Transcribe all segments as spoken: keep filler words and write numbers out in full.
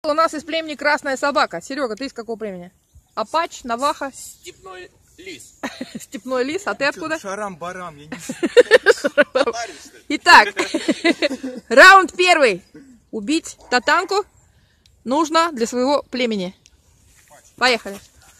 У нас из племени Красная Собака. Серега, ты из какого племени? Апач, Наваха? Степной лис. Степной лис, а ты откуда? Шарам-барам. Я не... Итак, раунд первый. Убить татанку нужно для своего племени. Поехали.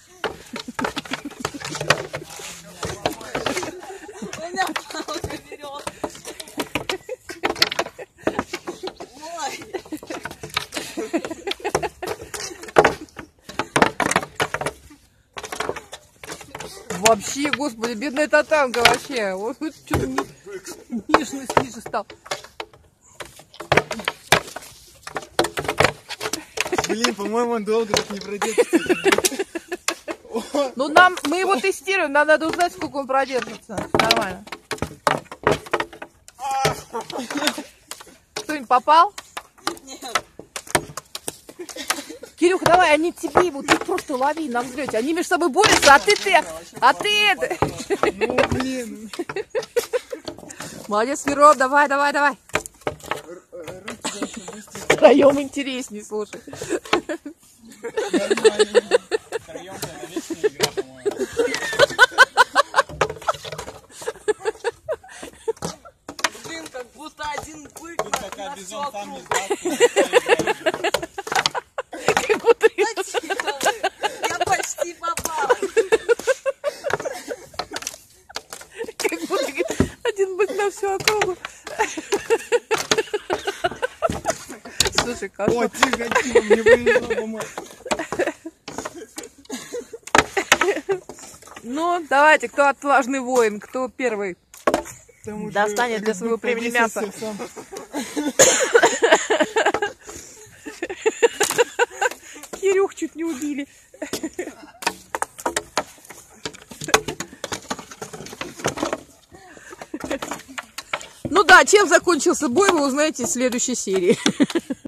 Вообще, господи, бедная татанка вообще. Вот что-то ниже, ниже стал. Блин, по-моему, он долго так не продержится. Ну, нам, мы его тестируем, нам надо узнать, сколько он продержится. Нормально. Кто-нибудь попал? Нет. Кирюха, давай, они тебе его, ты просто лови на взлете. Они между собой борются, а ты ты, а ты это. Ну, блин. Молодец, Веров, давай, давай, давай. Втроем интереснее, слушай. Блин, как будто один бык на, Пока на бизон всю там не округу. Как будто Я почти попал. Как будто один бык на всю округу. Слушай, как... О, тихо, тихо, мне повезло, по-моему. Ну, давайте, кто отважный воин, кто первый Там уже достанет для этот своего бык племени повесился мясо. сам. Кирюх чуть не убили. Ну да, чем закончился бой, вы узнаете в следующей серии.